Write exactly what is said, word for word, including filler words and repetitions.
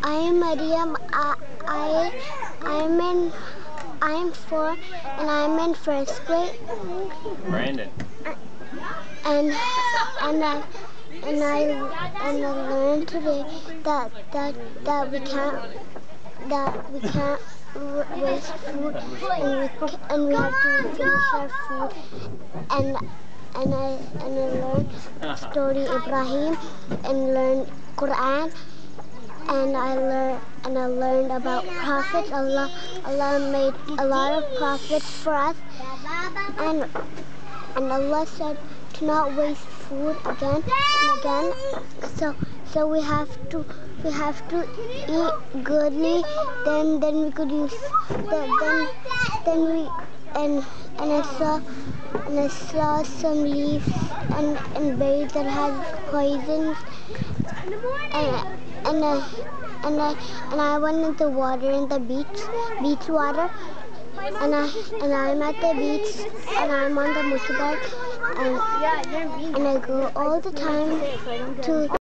I am Maryam. I, I I'm in I'm four and I'm in first grade. Brandon. And and I and I and I learned today that that that we can't that we can't waste food, and we and we have to finish our food. And and I and I learned story Ibrahim and learned Quran. And I learned and I learned about prophets. Allah Allah made a lot of prophets for us, and and Allah said to not waste food again and again. So so we have to we have to eat goodly. Then then we could use the, then then we and and I saw and I saw some leaves and and berries that had poisons. And and I, and I and I went in the water in the beach beach water, and I and I'm at the beach and I'm on the motorbike, and and I go all the time to